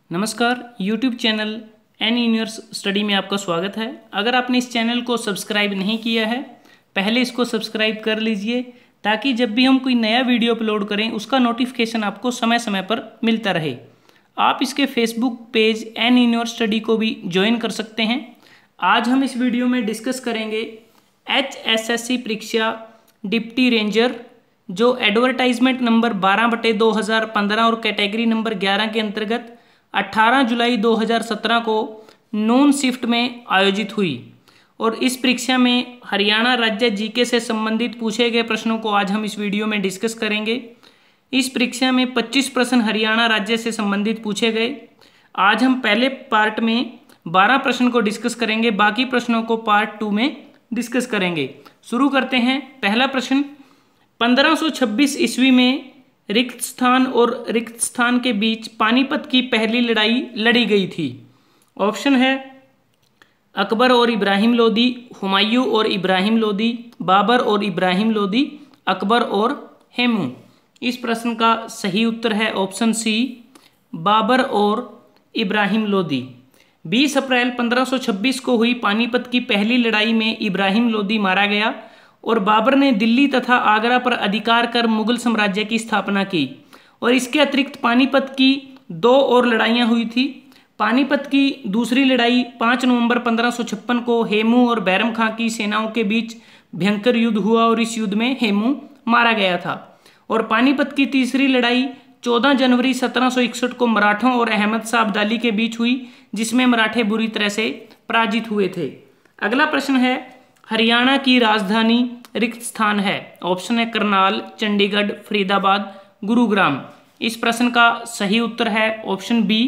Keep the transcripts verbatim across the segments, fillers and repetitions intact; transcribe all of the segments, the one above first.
नमस्कार, YouTube channel N universe study में आपका स्वागत है। अगर आपने इस चैनल को सब्सक्राइब नहीं किया है, पहले इसको सब्सक्राइब कर लीजिए ताकि जब भी हम कोई नया वीडियो अपलोड करें उसका नोटिफिकेशन आपको समय समय पर मिलता रहे। आप इसके Facebook page N universe study को भी ज्वाइन कर सकते हैं। आज हम इस वीडियो में डिस्कस करेंगे एच एस एस सी परीक्षा डिप्टी रेंजर जो एडवर्टाइजमेंट नंबर बारह बटे दो हज़ार पंद्रह और कैटेगरी नंबर ग्यारह के अंतर्गत अठारह जुलाई दो हज़ार सत्रह को नून शिफ्ट में आयोजित हुई। और इस परीक्षा में हरियाणा राज्य जीके से संबंधित पूछे गए प्रश्नों को आज हम इस वीडियो में डिस्कस करेंगे। इस परीक्षा में पच्चीस प्रश्न हरियाणा राज्य से संबंधित पूछे गए। आज हम पहले पार्ट में बारह प्रश्न को डिस्कस करेंगे, बाकी प्रश्नों को पार्ट टू में डिस्कस करेंगे। शुरू करते हैं। पहला प्रश्न, पंद्रह सौ छब्बीस ईस्वी में रिक्त स्थान और रिक्त स्थान के बीच पानीपत की पहली लड़ाई लड़ी गई थी। ऑप्शन है अकबर और इब्राहिम लोदी, हुमायूं और इब्राहिम लोदी, बाबर और इब्राहिम लोदी, अकबर और हेमू। इस प्रश्न का सही उत्तर है ऑप्शन सी, बाबर और इब्राहिम लोदी। बीस अप्रैल पंद्रह सौ छब्बीस को हुई पानीपत की पहली लड़ाई में इब्राहिम लोदी मारा गया और बाबर ने दिल्ली तथा आगरा पर अधिकार कर मुगल साम्राज्य की स्थापना की। और इसके अतिरिक्त पानीपत की दो और लड़ाइयाँ हुई थी। पानीपत की दूसरी लड़ाई पाँच नवंबर पंद्रह सौ छप्पन को हेमू और बैरम खां की सेनाओं के बीच भयंकर युद्ध हुआ और इस युद्ध में हेमू मारा गया था। और पानीपत की तीसरी लड़ाई चौदह जनवरी सत्रह सौ इकसठ को मराठों और अहमद शाह अब्दाली के बीच हुई, जिसमें मराठे बुरी तरह से पराजित हुए थे। अगला प्रश्न है, हरियाणा की राजधानी रिक्त स्थान है। ऑप्शन है करनाल, चंडीगढ़, फरीदाबाद, गुरुग्राम। इस प्रश्न का सही उत्तर है ऑप्शन बी,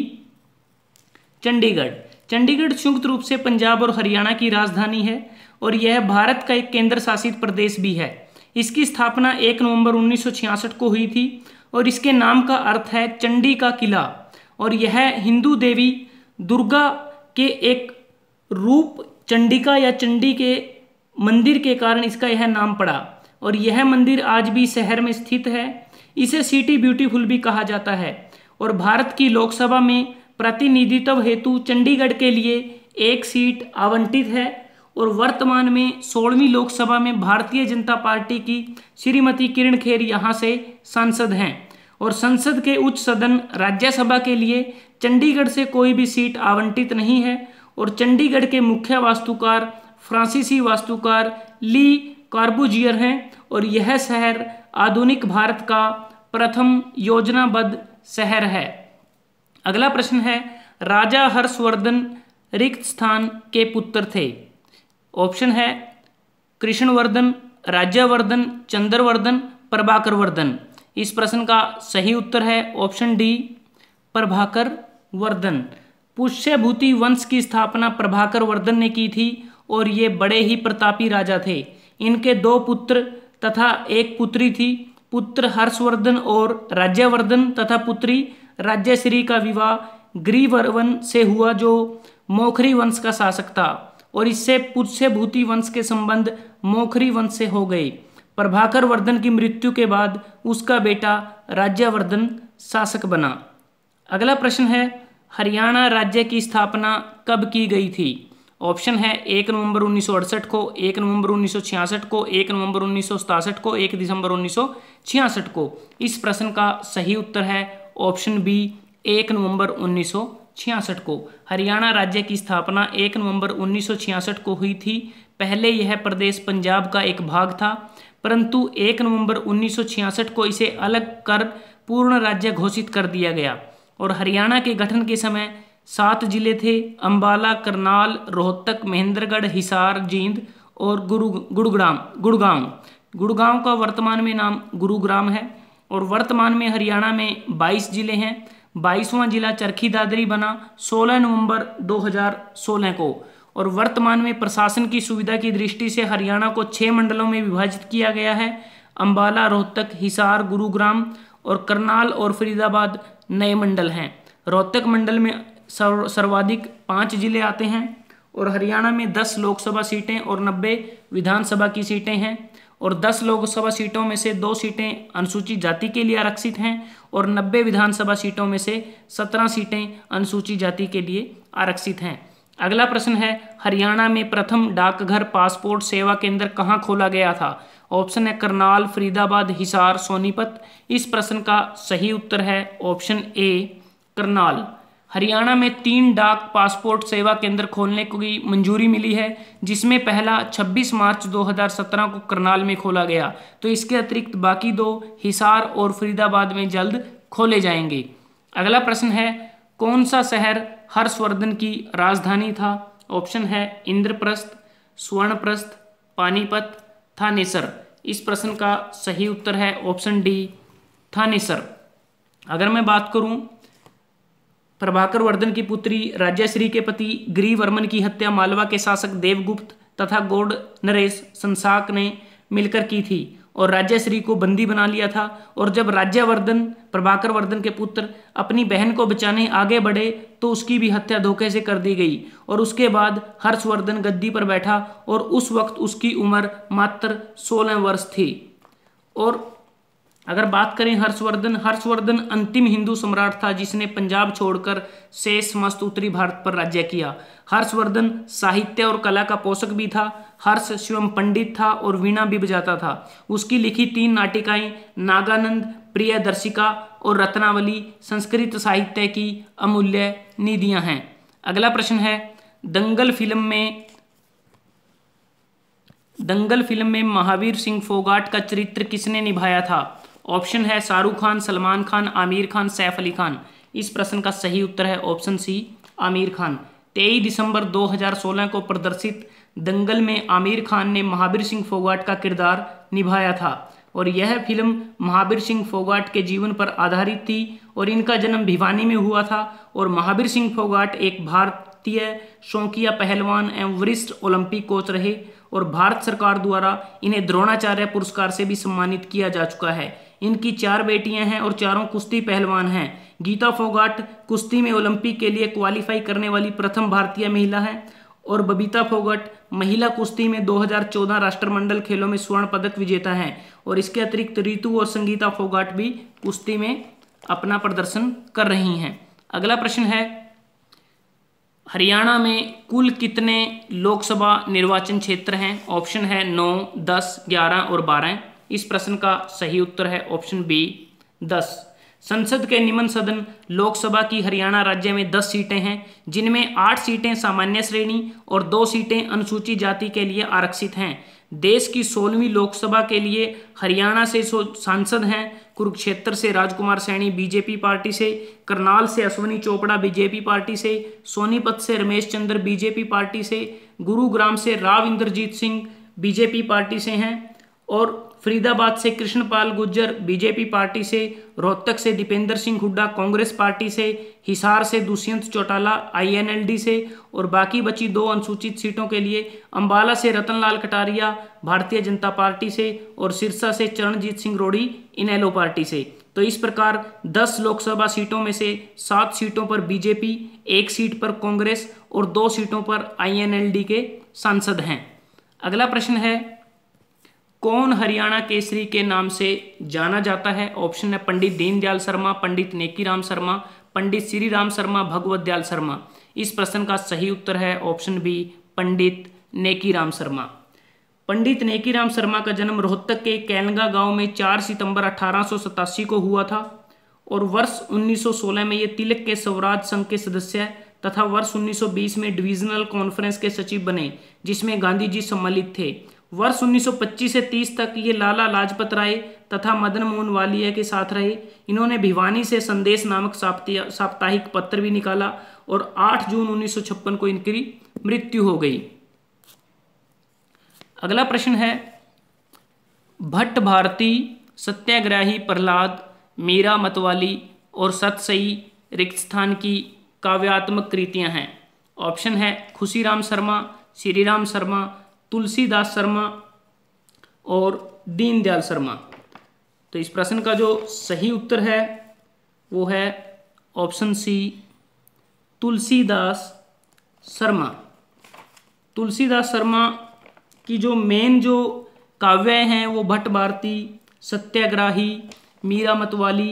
चंडीगढ़। चंडीगढ़ संयुक्त रूप से पंजाब और हरियाणा की राजधानी है और यह भारत का एक केंद्र शासित प्रदेश भी है। इसकी स्थापना एक नवंबर उन्नीस सौ छियासठ को हुई थी और इसके नाम का अर्थ है चंडी का किला। और यह हिंदू देवी दुर्गा के एक रूप चंडिका या चंडी के मंदिर के कारण इसका यह नाम पड़ा। और यह मंदिर आज भी शहर में स्थित है। इसे सिटी ब्यूटीफुल भी कहा जाता है। और भारत की लोकसभा में प्रतिनिधित्व हेतु चंडीगढ़ के लिए एक सीट आवंटित है। और वर्तमान में सोलहवीं लोकसभा में भारतीय जनता पार्टी की श्रीमती किरण खेर यहाँ से सांसद हैं। और संसद के उच्च सदन राज्यसभा के लिए चंडीगढ़ से कोई भी सीट आवंटित नहीं है। और चंडीगढ़ के मुख्य वास्तुकार फ्रांसीसी वास्तुकार ली कॉर्बुजियर हैं। और यह शहर आधुनिक भारत का प्रथम योजनाबद्ध शहर है। अगला प्रश्न है, राजा हर्षवर्धन रिक्त स्थान के पुत्र थे। ऑप्शन है कृष्णवर्धन, राज्यवर्धन, चंद्रवर्धन, प्रभाकर वर्धन। इस प्रश्न का सही उत्तर है ऑप्शन डी, प्रभाकर वर्धन। पुष्यभूति वंश की स्थापना प्रभाकर वर्धन ने की थी और ये बड़े ही प्रतापी राजा थे। इनके दो पुत्र तथा एक पुत्री थी। पुत्र हर्षवर्धन और राज्यवर्धन तथा पुत्री राज्यश्री का विवाह ग्रीवर्धन से हुआ जो मोखरी वंश का शासक था। और इससे पुष्यभूति वंश के संबंध मोखरी वंश से हो गए। प्रभाकर वर्धन की मृत्यु के बाद उसका बेटा राज्यवर्धन शासक बना। अगला प्रश्न है, हरियाणा राज्य की स्थापना कब की गई थी। ऑप्शन है एक नवंबर उन्नीस सौ अड़सठ को, एक नवंबर उन्नीस सौ छियासठ को, एक नवंबर उन्नीस सौ सतासठ को, एक दिसंबर उन्नीस सौ छियासठ को। इस प्रश्न का सही उत्तर है ऑप्शन बी, एक नवंबर उन्नीस सौ छियासठ को। हरियाणा राज्य की स्थापना एक नवंबर उन्नीस सौ छियासठ को हुई थी। पहले यह प्रदेश पंजाब का एक भाग था, परंतु एक नवंबर उन्नीस सौ छियासठ को इसे अलग कर पूर्ण राज्य घोषित कर दिया गया। और हरियाणा के गठन के समय सात जिले थे, अंबाला, करनाल, रोहतक, महेंद्रगढ़, हिसार, जींद और गुरु गुरुग्राम गुड़गांव। गुड़गांव का वर्तमान में नाम गुरुग्राम है। और वर्तमान में हरियाणा में बाईस जिले हैं। बाईसवां जिला चरखी दादरी बना सोलह नवंबर दो हज़ार सोलह को। और वर्तमान में प्रशासन की सुविधा की दृष्टि से हरियाणा को छः मंडलों में विभाजित किया गया है। अंबाला, रोहतक, हिसार, गुरुग्राम और करनाल और फरीदाबाद नए मंडल हैं। रोहतक मंडल में सर्वाधिक पाँच जिले आते हैं। और हरियाणा में दस लोकसभा सीटें और नब्बे विधानसभा की सीटें हैं। और दस लोकसभा सीटों में से दो सीटें अनुसूचित जाति के लिए आरक्षित हैं और नब्बे विधानसभा सीटों में से सत्रह सीटें अनुसूचित जाति के लिए आरक्षित हैं। अगला प्रश्न है, हरियाणा में प्रथम डाकघर पासपोर्ट सेवा केंद्र कहाँ खोला गया था? ऑप्शन है करनाल, फरीदाबाद, हिसार, सोनीपत। इस प्रश्न का सही उत्तर है ऑप्शन ए करनाल। हरियाणा में तीन डाक पासपोर्ट सेवा केंद्र खोलने की मंजूरी मिली है, जिसमें पहला छब्बीस मार्च दो हज़ार सत्रह को करनाल में खोला गया। तो इसके अतिरिक्त बाकी दो हिसार और फरीदाबाद में जल्द खोले जाएंगे। अगला प्रश्न है, कौन सा शहर हर्षवर्धन की राजधानी था? ऑप्शन है इंद्रप्रस्थ, स्वर्णप्रस्थ, पानीपत, थानेसर। इस प्रश्न का सही उत्तर है ऑप्शन डी थानेसर। अगर मैं बात करूं प्रभाकर वर्धन की पुत्री राज्यश्री के पति गिरिवर्मन की हत्या मालवा के शासक देवगुप्त तथा गौड़ नरेश संसाक ने मिलकर की थी और राज्यश्री को बंदी बना लिया था। और जब राज्यवर्धन प्रभाकर वर्धन के पुत्र अपनी बहन को बचाने आगे बढ़े तो उसकी भी हत्या धोखे से कर दी गई और उसके बाद हर्षवर्धन गद्दी पर बैठा और उस वक्त उसकी उम्र मात्र सोलह वर्ष थी। और अगर बात करें हर्षवर्धन हर्षवर्धन अंतिम हिंदू सम्राट था जिसने पंजाब छोड़कर शेष समस्त उत्तरी भारत पर राज्य किया। हर्षवर्धन साहित्य और कला का पोषक भी था। हर्ष स्वयं पंडित था और वीणा भी बजाता था। उसकी लिखी तीन नाटिकाएं नागानंद, प्रियदर्शिका और रत्नावली संस्कृत साहित्य की अमूल्य निधियां हैं। अगला प्रश्न है, दंगल फिल्म में दंगल फिल्म में महावीर सिंह फोगाट का चरित्र किसने निभाया था? ऑप्शन है शाहरुख खान, सलमान खान, आमिर खान, सैफ अली खान। इस प्रश्न का सही उत्तर है ऑप्शन सी आमिर खान। तेईस दिसंबर दो हज़ार सोलह को प्रदर्शित दंगल में आमिर खान ने महावीर सिंह फोगाट का किरदार निभाया था और यह फिल्म महावीर सिंह फोगाट के जीवन पर आधारित थी और इनका जन्म भिवानी में हुआ था। और महावीर सिंह फोगाट एक भारतीय शौकिया पहलवान एवं वरिष्ठ ओलंपिक कोच रहे और भारत सरकार द्वारा इन्हें द्रोणाचार्य पुरस्कार से भी सम्मानित किया जा चुका है। इनकी चार बेटियां हैं और चारों कुश्ती पहलवान हैं। गीता फोगाट कुश्ती में ओलंपिक के लिए क्वालिफाई करने वाली प्रथम भारतीय महिला है और बबीता फोगाट महिला कुश्ती में दो हज़ार चौदह राष्ट्रमंडल खेलों में स्वर्ण पदक विजेता हैं। और इसके अतिरिक्त रितु और संगीता फोगाट भी कुश्ती में अपना प्रदर्शन कर रही हैं। अगला प्रश्न है, हरियाणा में कुल कितने लोकसभा निर्वाचन क्षेत्र हैं? ऑप्शन है नौ, दस, ग्यारह और बारह। इस प्रश्न का सही उत्तर है ऑप्शन बी दस। संसद के निम्न सदन लोकसभा की हरियाणा राज्य में दस सीटें हैं, जिनमें आठ सीटें सामान्य श्रेणी और दो सीटें अनुसूचित जाति के लिए आरक्षित हैं। देश की सोलहवीं लोकसभा के लिए हरियाणा से सांसद हैं कुरुक्षेत्र से राजकुमार सैनी बीजेपी पार्टी से, करनाल से अश्वनी चोपड़ा बीजेपी पार्टी से, सोनीपत से रमेश चंद्र बीजेपी पार्टी से, गुरुग्राम से राव इंद्रजीत सिंह बीजेपी पार्टी से हैं और फरीदाबाद से कृष्णपाल गुर्जर बीजेपी पार्टी से, रोहतक से दीपेंद्र सिंह हुड्डा कांग्रेस पार्टी से, हिसार से दुष्यंत चौटाला आईएनएलडी से और बाकी बची दो अनुसूचित सीटों के लिए अंबाला से रतनलाल कटारिया भारतीय जनता पार्टी से और सिरसा से चरणजीत सिंह रोड़ी इनेलो पार्टी से। तो इस प्रकार दस लोकसभा सीटों में से सात सीटों पर बीजेपी, एक सीट पर कांग्रेस और दो सीटों पर आईएनएलडी के सांसद हैं। अगला प्रश्न है, कौन हरियाणा केसरी के नाम से जाना जाता है? ऑप्शन है पंडित दीनदयाल शर्मा, पंडित नेकीराम शर्मा, पंडित श्री राम शर्मा, भगवत दयाल शर्मा। इस प्रश्न का सही उत्तर है ऑप्शन बी पंडित नेकीराम शर्मा। पंडित नेकीराम शर्मा का जन्म रोहतक के कैलंगा गांव में चार सितंबर अठारह सौ सतासी को हुआ था और वर्ष उन्नीस सौ सोलह में ये तिलक के स्वराज संघ के सदस्य तथा वर्ष उन्नीस सौ बीस में डिविजनल कॉन्फ्रेंस के सचिव बने, जिसमें गांधी जी सम्मिलित थे। वर्ष उन्नीस सौ पच्चीस से तीस तक ये लाला लाजपत राय तथा मदन मोहन वालिया के साथ रहे। इन्होंने भिवानी से संदेश नामक साप्ताहिक पत्र भी निकाला और आठ जून उन्नीस सौ छप्पन को इनकी मृत्यु हो गई। अगला प्रश्न है, भट्ट भारती, सत्याग्रही प्रहलाद, मीरा मतवाली और सतसई रिक्त स्थान की काव्यात्मक कृतियां हैं। ऑप्शन है खुशीराम शर्मा, श्रीराम शर्मा, तुलसीदास शर्मा और दीनदयाल शर्मा। तो इस प्रश्न का जो सही उत्तर है वो है ऑप्शन सी तुलसीदास शर्मा। तुलसीदास शर्मा की जो मेन जो काव्य हैं वो भट्ट भारती, सत्याग्रही, मीरा मतवाली,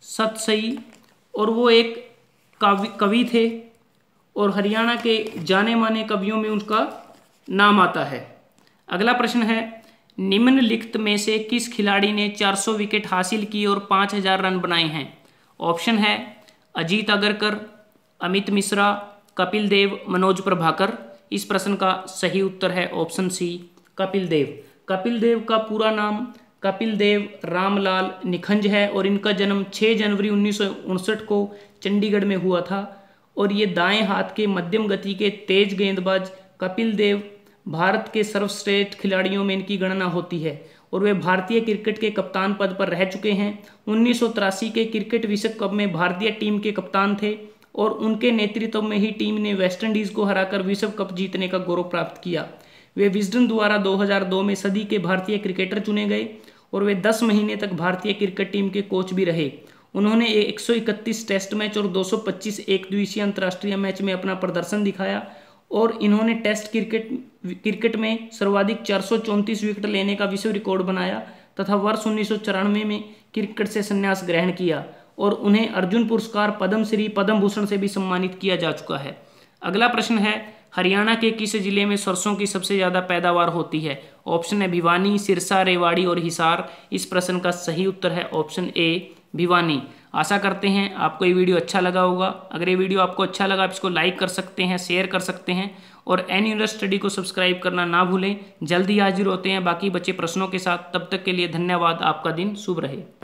सतसई, और वो एक कवि कवि थे और हरियाणा के जाने माने कवियों में उनका नाम आता है। अगला प्रश्न है, निम्नलिखित में से किस खिलाड़ी ने चार सौ विकेट हासिल की और पाँच हज़ार रन बनाए हैं? ऑप्शन है अजीत अगरकर, अमित मिश्रा, कपिल देव, मनोज प्रभाकर। इस प्रश्न का सही उत्तर है ऑप्शन सी, कपिल देव। कपिल देव का पूरा नाम कपिल देव रामलाल निखंज है और इनका जन्म छह जनवरी उन्नीस सौ उनसठ को चंडीगढ़ में हुआ था। और ये दाएं हाथ के मध्यम गति के तेज गेंदबाज कपिल देव भारत के सर्वश्रेष्ठ खिलाड़ियों में इनकी गणना होती है और वे भारतीय क्रिकेट के कप्तान पद पर रह चुके हैं। उन्नीस सौ तिरासी के क्रिकेट विश्व कप में भारतीय टीम के कप्तान थे और उनके नेतृत्व में ही टीम ने वेस्टइंडीज को हराकर विश्व कप जीतने का गौरव प्राप्त किया। वे विजडन द्वारा दो हज़ार दो में सदी के भारतीय क्रिकेटर चुने गए और वे दस महीने तक भारतीय क्रिकेट टीम के कोच भी रहे। उन्होंने एक सौ इकतीस टेस्ट मैच और दो सौ पच्चीस एक दिवसीय अंतर्राष्ट्रीय मैच में अपना प्रदर्शन दिखाया और इन्होंने टेस्ट क्रिकेट क्रिकेट में सर्वाधिक चार सौ चौंतीस विकेट लेने का विश्व रिकॉर्ड बनाया तथा वर्ष उन्नीस सौ चौरानवे में क्रिकेट से संन्यास ग्रहण किया और उन्हें अर्जुन पुरस्कार, पद्मश्री, पद्म भूषण से भी सम्मानित किया जा चुका है। अगला प्रश्न है, हरियाणा के किस जिले में सरसों की सबसे ज़्यादा पैदावार होती है? ऑप्शन है भिवानी, सिरसा, रेवाड़ी और हिसार। इस प्रश्न का सही उत्तर है ऑप्शन ए, भिवानी। आशा करते हैं आपको ये वीडियो अच्छा लगा होगा। अगर ये वीडियो आपको अच्छा लगा आप इसको लाइक कर सकते हैं, शेयर कर सकते हैं और एनी यूनिवर्सिटी स्टडी को सब्सक्राइब करना ना भूलें। जल्दी हाजिर होते हैं बाकी बचे प्रश्नों के साथ। तब तक के लिए धन्यवाद। आपका दिन शुभ रहे।